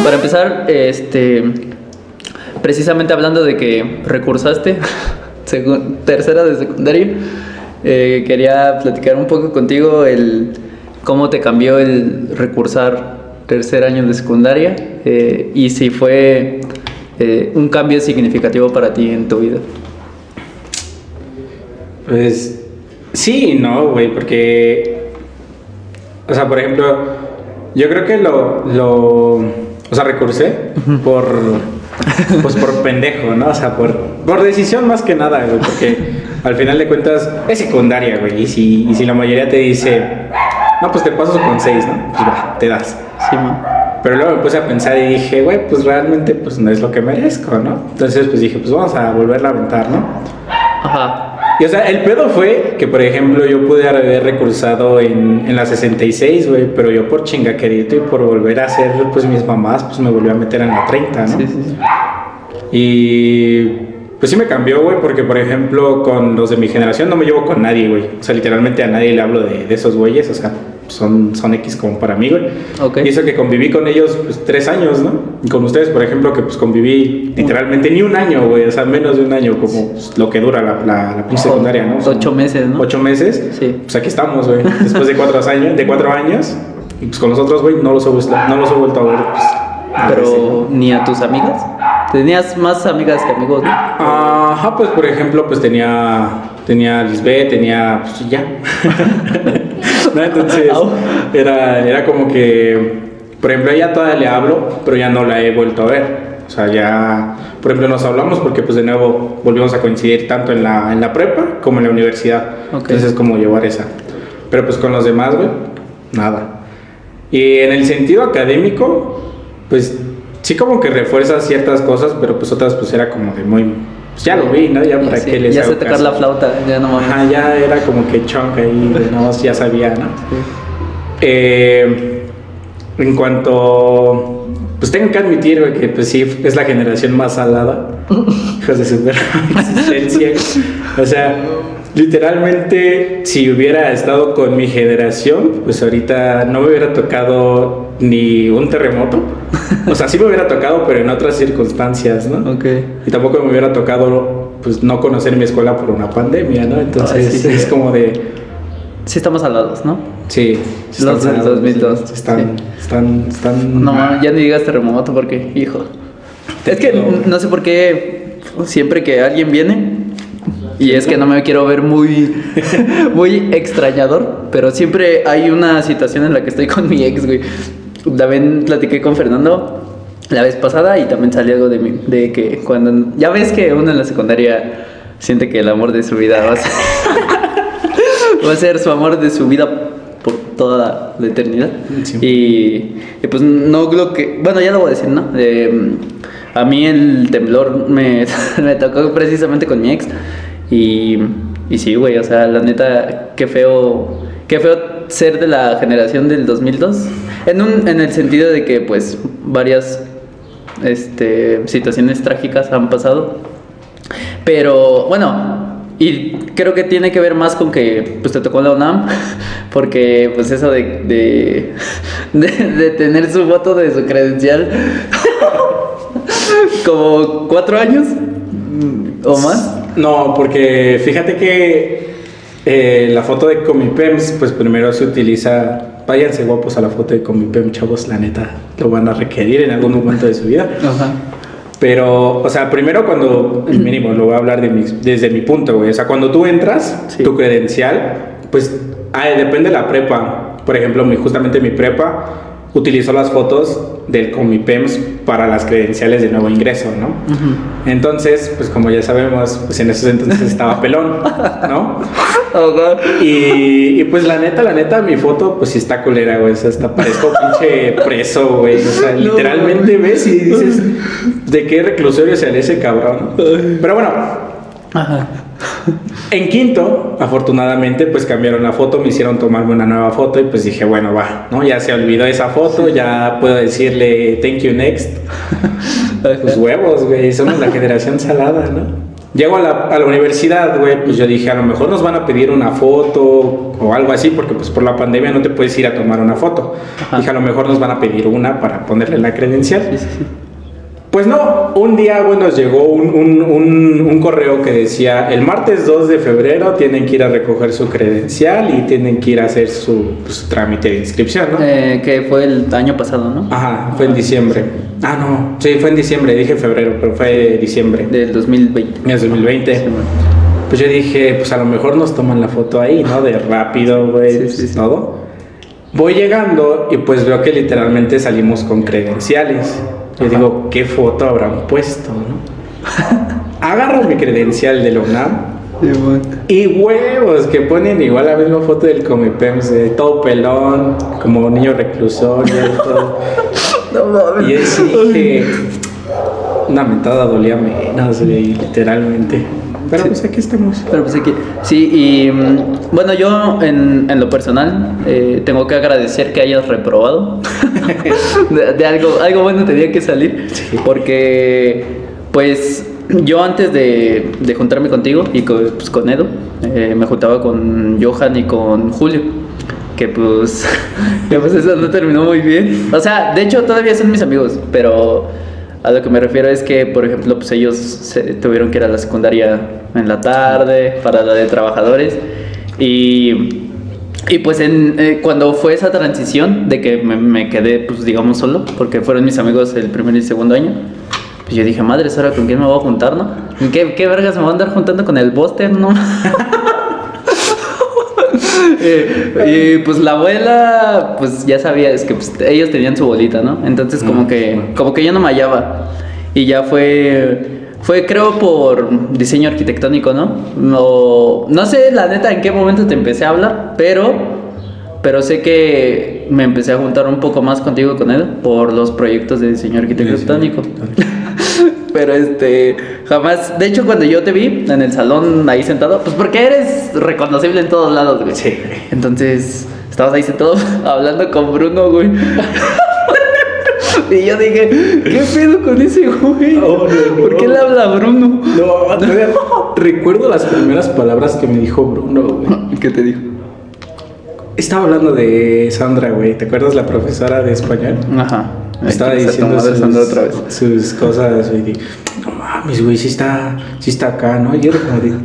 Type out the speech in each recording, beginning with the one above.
para empezar, precisamente hablando de que recursaste tercera de secundaria, quería platicar un poco contigo cómo te cambió el recursar tercer año de secundaria y si fue un cambio significativo para ti en tu vida. Pues sí, no, güey, porque, o sea, por ejemplo, yo creo que o sea, recursé por pendejo, ¿no? O sea, por decisión más que nada, güey, porque al final de cuentas es secundaria, güey, y si la mayoría te dice, no, pues te paso con 6, ¿no? Pues va, te das. Sí, man. Pero luego me puse a pensar y dije, güey, pues realmente pues no es lo que merezco, ¿no? Entonces pues dije, pues vamos a volverla a aventar, ¿no? Ajá. Y o sea, el pedo fue que, por ejemplo, yo pude haber recursado en la 66, güey, pero yo por chingaquerito y por volver a hacer pues mis mamás, pues me volví a meter en la 30, ¿no? Sí, sí, sí. Y pues sí me cambió, güey, porque, por ejemplo, con los de mi generación no me llevo con nadie, güey. O sea, literalmente a nadie le hablo de esos güeyes, o sea, son X como para mí, güey. Okay. Y eso que conviví con ellos, pues, 3 años, ¿no? Y con ustedes, por ejemplo, que pues conviví literalmente ni un año, güey, o sea, menos de un año, como pues, lo que dura la pinche secundaria, ¿no? 8 meses, ¿no? 8 meses. Sí. Pues aquí estamos, güey, después de 4 años. Y pues con los otros, güey, no los he vuelto a ver, pues. Pero ni a tus amigas. ¿Tenías más amigas que amigos, no? Ajá, pues por ejemplo, pues tenía Lisbeth, pues ya. ¿No? Entonces era como que, por ejemplo, a ella todavía le hablo, pero ya no la he vuelto a ver. O sea, ya, por ejemplo, nos hablamos porque pues de nuevo volvimos a coincidir tanto en la prepa como en la universidad. Okay. Entonces es como llevar esa. Pero pues con los demás, güey, nada. Y en el sentido académico, pues sí como que refuerza ciertas cosas, pero pues otras pues era como de muy... Pues ya lo vi, ¿no? Ya para sí, qué les ya hago sé tocar caso. la flauta, ya no mames. Ajá, ya era como que chonca ahí, no, ya sabía, ¿no? Sí. En cuanto... Pues tengo que admitir, güey, que pues sí, es la generación más salada. Hijos de su existencia. O sea, literalmente, si hubiera estado con mi generación, pues ahorita no me hubiera tocado ni un terremoto. O sea, sí me hubiera tocado, pero en otras circunstancias, ¿no? Ok. Y tampoco me hubiera tocado, pues, no conocer mi escuela por una pandemia, ¿no? Entonces, sí, sí. es como de... Sí estamos al lado, ¿no? Sí. Los del 2002. Están... No, ya ni digas terremoto porque, hijo. Es que no sé por qué siempre que alguien viene, y es que no me quiero ver muy extrañador, pero siempre hay una situación en la que estoy con mi ex, güey. También platiqué con Fernando la vez pasada y también salió algo de que cuando... Ya ves que uno en la secundaria siente que el amor de su vida va a ser su amor de su vida por toda la eternidad. Sí. Y pues no lo que... Bueno, ya lo voy a decir, ¿no? A mí el temblor me tocó precisamente con mi ex. Y sí, güey, o sea, la neta, qué feo ser de la generación del 2002. En el sentido de que, pues, varias situaciones trágicas han pasado. Pero, bueno... Y creo que tiene que ver más con que pues te tocó la UNAM, porque pues eso de tener su foto de su credencial como 4 años o más. No, porque fíjate que la foto de Comipems, pues primero se utiliza, váyanse guapos a la foto de Comipem, chavos, la neta, lo van a requerir en algún momento de su vida. Ajá. Pero, o sea, primero cuando, mínimo, lo voy a hablar desde mi punto, güey. O sea, cuando tú entras, sí, tu credencial, pues, depende de la prepa. Por ejemplo, justamente mi prepa utilizó las fotos del Comipems para las credenciales de nuevo ingreso, ¿no? Uh-huh. Entonces, pues como ya sabemos, pues en esos entonces estaba pelón, ¿no? Y pues la neta, mi foto, pues sí está culera, güey. O sea, hasta parezco pinche preso, güey. O sea, no, literalmente ves y dices, ¿de qué reclusorio sale ese cabrón? Pero bueno, ajá. En quinto, afortunadamente, pues cambiaron la foto, me hicieron tomarme una nueva foto y pues dije, bueno, va, ¿no? Ya se olvidó esa foto, ya puedo decirle thank you next. Pues huevos, güey, somos la generación salada, ¿no? Llego a la universidad, güey, pues yo dije, a lo mejor nos van a pedir una foto o algo así, porque pues por la pandemia no te puedes ir a tomar una foto. Ajá. Dije, a lo mejor nos van a pedir una para ponerle la credencial. Sí, sí, sí. Pues no, un día, güey, nos llegó un correo que decía, el martes 2 de febrero tienen que ir a recoger su credencial y tienen que ir a hacer su trámite de inscripción, ¿no? Que fue el año pasado, ¿no? Ajá, fue en diciembre. Ah, no, sí, fue en diciembre, dije febrero, pero fue diciembre. Del 2020. Del 2020. Sí, bueno. Pues yo dije, pues a lo mejor nos toman la foto ahí, ¿no? De rápido, güey, sí, sí, sí. Todo. Voy llegando y pues veo que literalmente salimos con credenciales. Yo digo, ¿qué foto habrán puesto, no? Agarro mi credencial de la UNAM y huevos que ponen igual la misma foto del Comipems, de todo pelón, como niño reclusorio y todo. No mames. Y yo dije, una mentada dolía menos, literalmente. Pero sí, pues aquí estamos. Pero pues aquí. Sí, y bueno, yo en lo personal tengo que agradecer que hayas reprobado. de algo bueno tenía que salir. Sí. Porque, pues, yo antes de juntarme contigo y con Edo, me juntaba con Johan y con Julio. Que pues eso no terminó muy bien. O sea, de hecho todavía son mis amigos, pero a lo que me refiero es que, por ejemplo, pues ellos tuvieron que ir a la secundaria en la tarde para la de trabajadores y pues cuando fue esa transición de que me quedé, pues digamos, solo, porque fueron mis amigos el primer y segundo año, pues yo dije, madre, ¿ahora con quién me voy a juntar, no? ¿Qué vergas me voy a andar juntando con el Buster, no? Y pues la abuela, pues ya sabía, es que pues, ellos tenían su bolita, ¿no? Entonces como que yo no me hallaba. Y ya fue creo por diseño arquitectónico, ¿no? No sé la neta en qué momento te empecé a hablar, pero sé que me empecé a juntar un poco más contigo y con él por los proyectos de diseño arquitectónico. Pero jamás, de hecho cuando yo te vi en el salón ahí sentado, pues porque eres reconocible en todos lados, güey. Sí. Entonces, estabas ahí sentado hablando con Bruno, güey. Y yo dije, ¿qué pedo con ese güey? No. ¿Por qué le habla a Bruno? No, recuerdo las primeras palabras que me dijo Bruno, güey. ¿Qué te dijo? Estaba hablando de Sandra, güey. ¿Te acuerdas la profesora de español? Ajá. Estaba diciendo sus cosas y dije, no mames, güey, sí está acá, ¿no? Y yo era como de...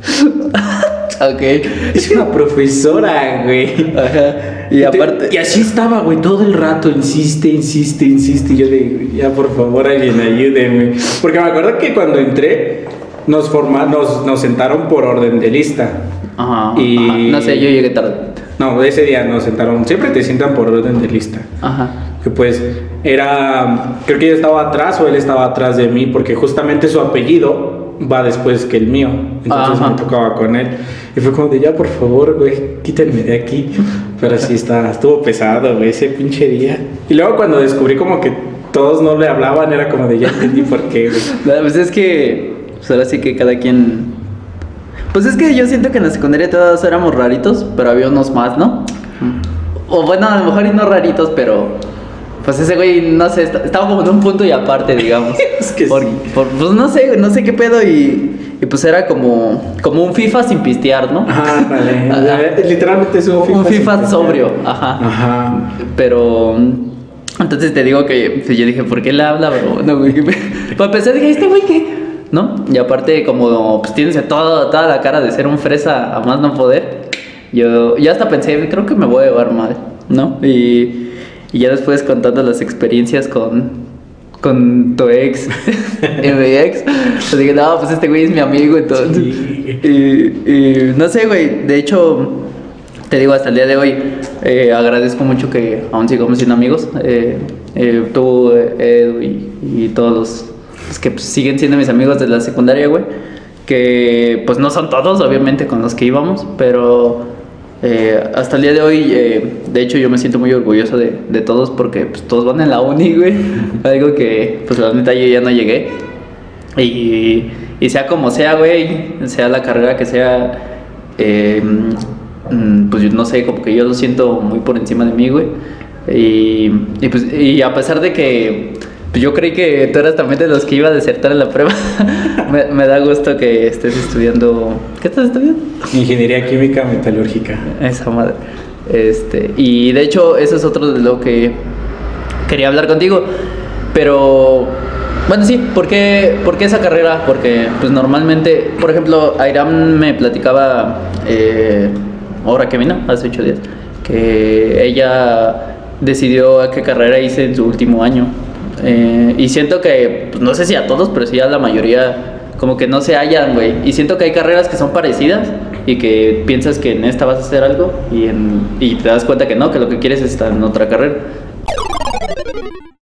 Ok. Es una profesora, güey. Ajá. Y aparte... Y así estaba, güey, todo el rato, insiste. Y yo de, ya, por favor, alguien ayúdeme. Porque me acuerdo que cuando entré, nos sentaron por orden de lista. Ajá. Y... No sé, yo llegué tarde. No, ese día nos sentaron, siempre te sientan por orden de lista. Ajá. Que pues creo que yo estaba atrás o él estaba atrás de mí, porque justamente su apellido va después que el mío. Entonces me tocaba con él. Y fue como de, ya, por favor, güey, quítenme de aquí. Pero sí estuvo pesado, güey, ese pinche día. Y luego cuando descubrí como que todos no le hablaban, era como de, ya entendí por qué, güey. Pues es que, pues ahora sí que cada quien... Pues es que yo siento que en la secundaria todos éramos raritos, pero había unos más, ¿no? O bueno, a lo mejor y no raritos, pero... Pues ese güey, no sé, estaba como en un punto y aparte, digamos. Es que pues no sé qué pedo y pues era como un FIFA sin pistear, ¿no? Ajá, vale. Literalmente es un FIFA sobrio, ajá. Pero... Entonces te digo que pues yo dije, ¿por qué le habla, bro? No, güey. Para empezar dije, ¿este güey qué? ¿No? Y aparte como pues tienes toda la cara de ser un fresa a más no poder, yo hasta pensé, creo que me voy a llevar mal, ¿no? Y ya después contando las experiencias con tu ex, mi ex, pues dije, no, pues este güey es mi amigo, entonces. Sí. Y no sé, güey, de hecho, te digo, hasta el día de hoy, agradezco mucho que aún sigamos siendo amigos. Tú, Edu y todos los que pues, siguen siendo mis amigos de la secundaria, güey. Que pues no son todos, obviamente, con los que íbamos, pero... hasta el día de hoy, de hecho yo me siento muy orgulloso de todos porque pues, todos van en la uni, güey. Algo que pues la neta yo ya no llegué. Y sea como sea, güey, sea la carrera que sea, pues yo no sé, como que yo lo siento muy por encima de mí, güey. Y a pesar de que Pues yo creí que tú eras también de los que iba a desertar en la prueba. me da gusto que estés estudiando. ¿Qué estás estudiando? Ingeniería química metalúrgica. Esa madre. Y de hecho, eso es otro de lo que quería hablar contigo. Pero, bueno, sí, ¿por qué esa carrera? Porque, pues normalmente, por ejemplo, Airam me platicaba, ahora que vino, hace 8 días, que ella decidió a qué carrera hice en su último año. Y siento que, pues, no sé si a todos, pero sí a la mayoría, como que no se hallan, güey. Y siento que hay carreras que son parecidas y que piensas que en esta vas a hacer algo y te das cuenta que no, que lo que quieres es estar en otra carrera.